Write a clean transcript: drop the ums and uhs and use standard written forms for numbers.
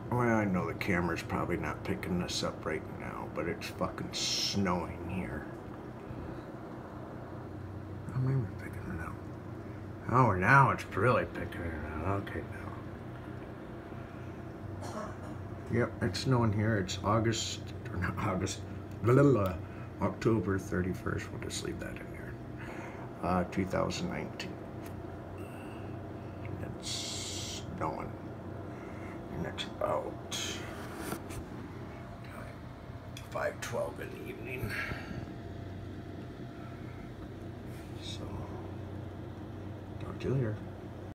Well, I know the camera's probably not picking this up right now, but it's fucking snowing here. Oh, maybe picking it up. Oh, now it's really picking it up. Okay, now. Yep, it's snowing here. It's August, or not August, October 31st. We'll just leave that in there. 2019. It's snowing. And it's about 5:12 in the evening. So, talk to you later.